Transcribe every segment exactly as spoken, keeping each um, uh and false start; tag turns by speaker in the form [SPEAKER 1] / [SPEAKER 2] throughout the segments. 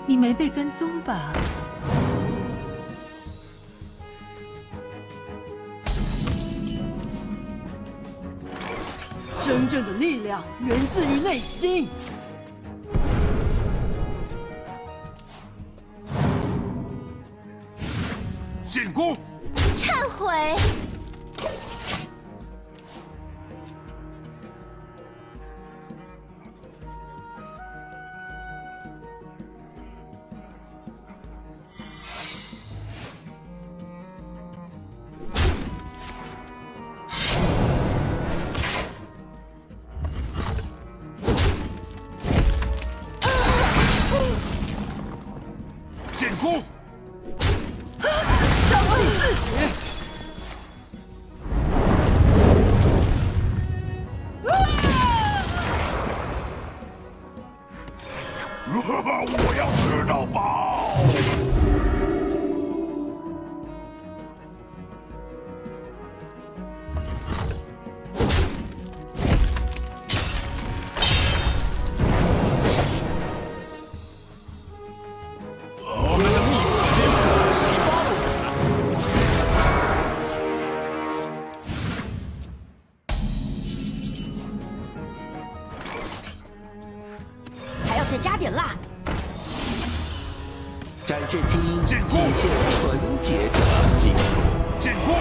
[SPEAKER 1] 你没被跟踪吧？
[SPEAKER 2] 真正的力量源自于内心。
[SPEAKER 3] 进攻！
[SPEAKER 4] 忏悔。
[SPEAKER 3] 进攻！
[SPEAKER 2] 相信自己。
[SPEAKER 3] 我要吃到饱！我们的秘诀启发了
[SPEAKER 4] 我，还要再加点辣。
[SPEAKER 5] 展示厅仅限纯洁者进入。
[SPEAKER 3] 进攻！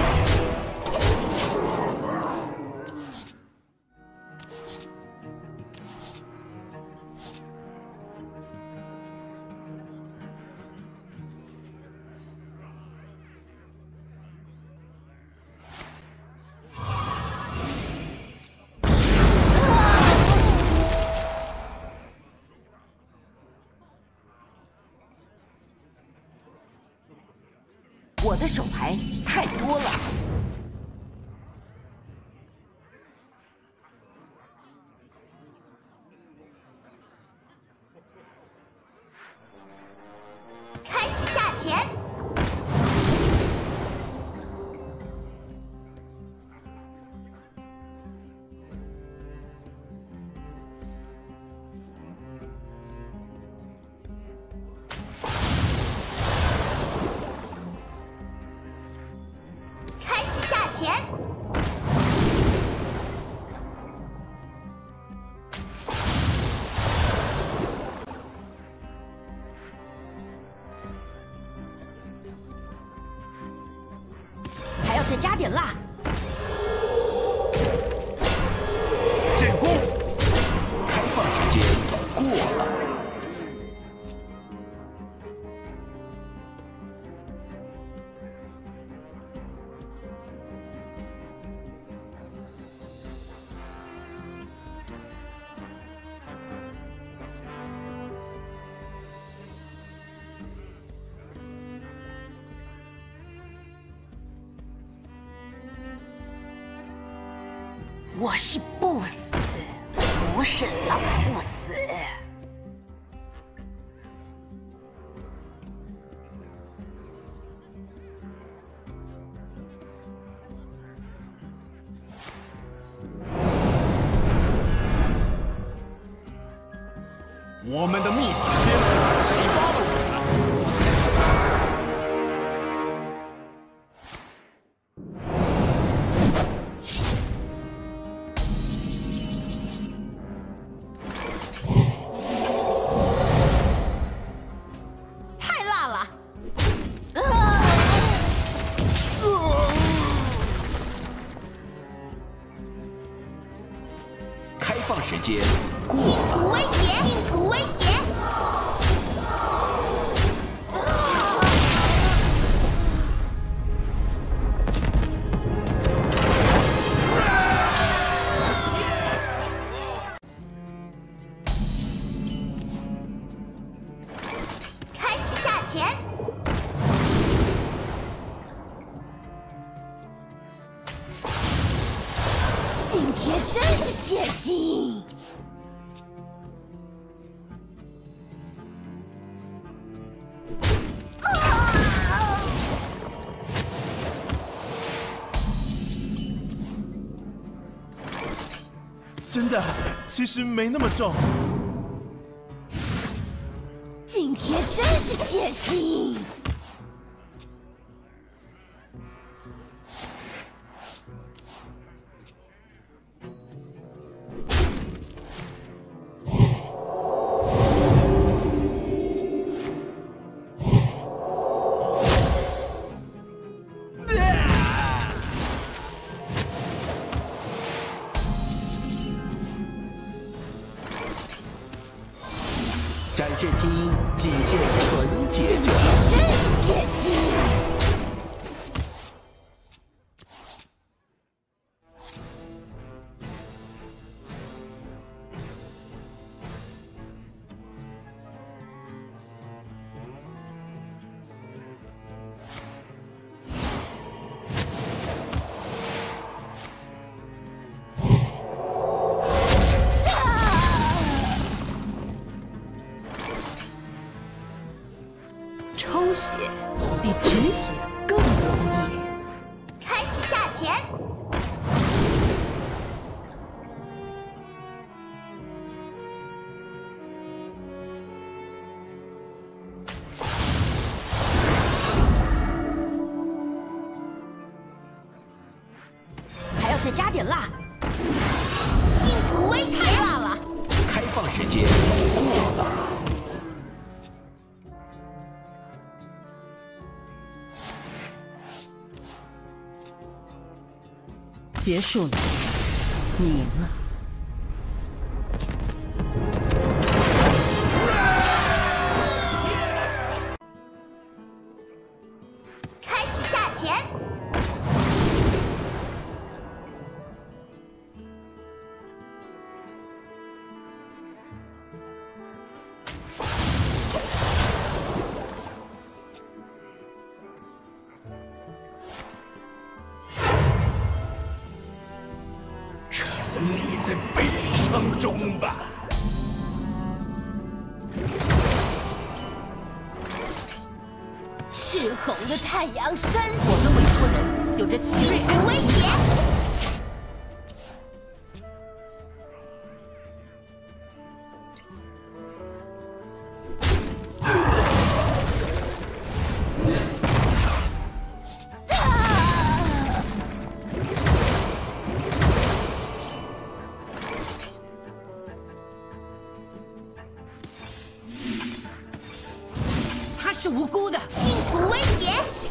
[SPEAKER 2] 我的手牌太多了。
[SPEAKER 4] 开始下田。田，还要再加点辣。
[SPEAKER 3] 进攻！
[SPEAKER 5] 开放时间过了。
[SPEAKER 2] 我是不死，不是老不死。
[SPEAKER 3] 我们的秘诀启发了我们。
[SPEAKER 5] 开放时间过
[SPEAKER 4] 清除威胁，清除威胁。开始下田。今天真是血腥。
[SPEAKER 6] 真的，其实没那么重。
[SPEAKER 2] 今
[SPEAKER 4] 贴真是血腥。
[SPEAKER 5] 展示厅仅限纯洁者。
[SPEAKER 4] 真是血腥。
[SPEAKER 2] 抽血比止血更容易。
[SPEAKER 4] 开始下田。
[SPEAKER 2] 还要再加点辣。
[SPEAKER 4] 清除危
[SPEAKER 2] 太辣了。
[SPEAKER 5] 开放时间过了。
[SPEAKER 2] 结束了，你赢了。
[SPEAKER 4] 开始下田。
[SPEAKER 3] 你在悲伤中吧。
[SPEAKER 4] 赤红的太阳升起，
[SPEAKER 2] 我跟委托人有着奇瑞
[SPEAKER 4] 清除威胁。
[SPEAKER 2] 他是无辜的。
[SPEAKER 4] 清除威胁。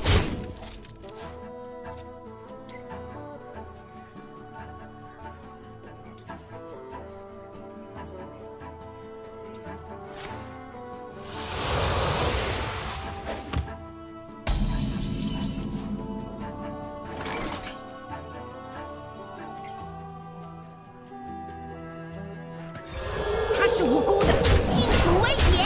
[SPEAKER 2] 他是无辜的。
[SPEAKER 4] 清除威胁。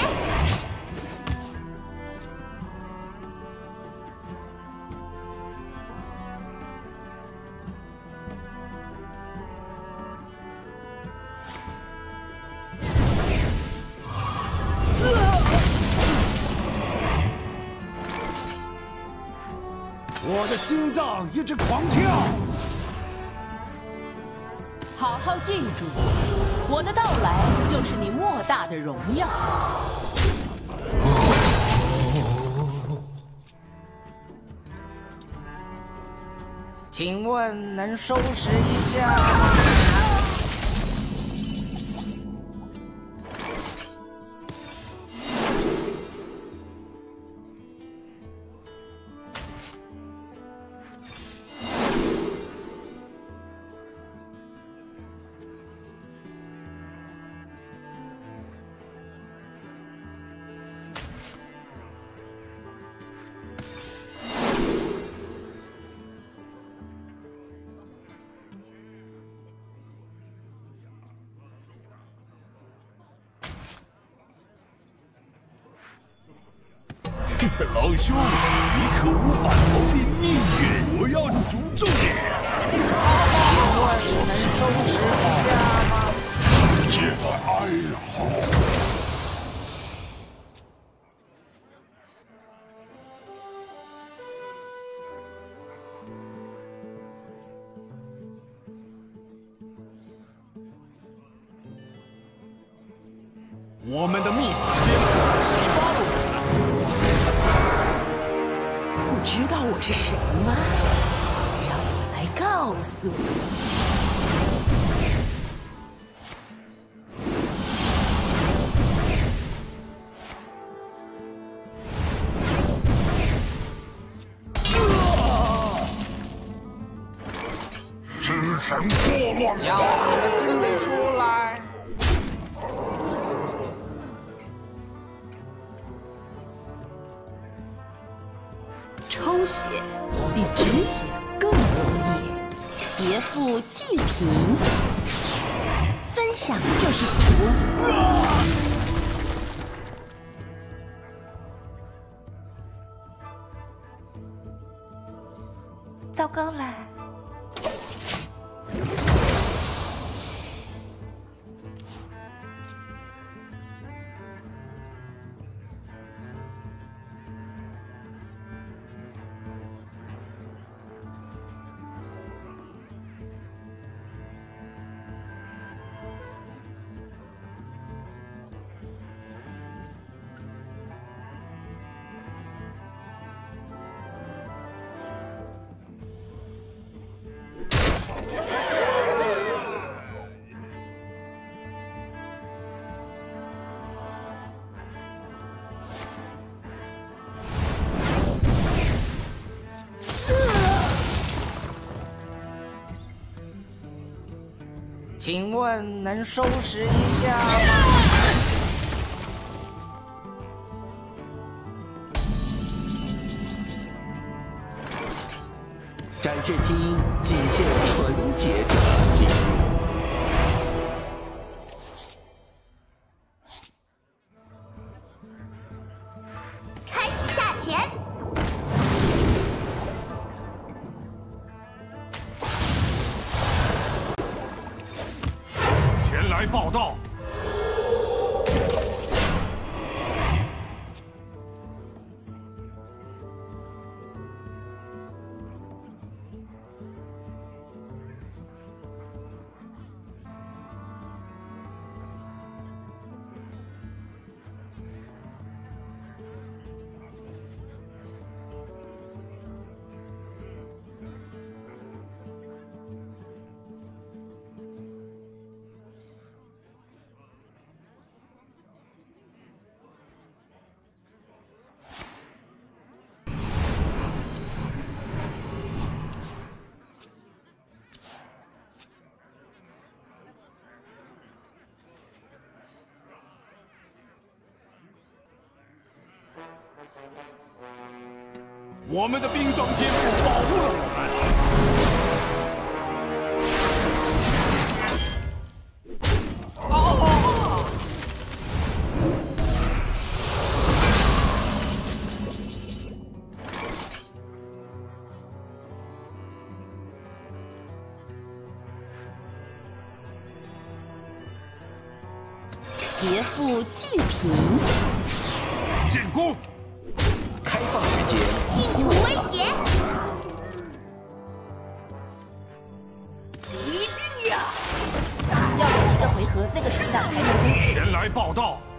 [SPEAKER 3] 我的心脏一直狂跳。
[SPEAKER 2] 好好记住，我的到来就是你莫大的荣耀。请问能收拾一下吗？
[SPEAKER 3] 老兄，你可无法逃避命运！我要诅咒你！
[SPEAKER 2] 请问能收拾一下吗？
[SPEAKER 3] 世界在哀嚎。 我们的秘法天赋启发了我
[SPEAKER 2] 不知道我是谁吗？让我来告诉你。
[SPEAKER 3] 之神祸乱
[SPEAKER 1] 叫你们精灵出来！
[SPEAKER 2] 抽血比止血更容易，劫富济贫，分享就是福。糟糕了！
[SPEAKER 1] 请问能收拾一下吗？
[SPEAKER 5] 展示厅仅限纯洁者进入。
[SPEAKER 4] 开始下田。
[SPEAKER 3] 前来报道。我们的冰霜天赋保护了我们。哦！
[SPEAKER 2] 劫富济贫，
[SPEAKER 3] 进攻！
[SPEAKER 5] 开放时间。
[SPEAKER 4] 清除威胁。
[SPEAKER 2] 一定呀！要有一个回合，那个属下才能攻击。
[SPEAKER 3] 前来报道。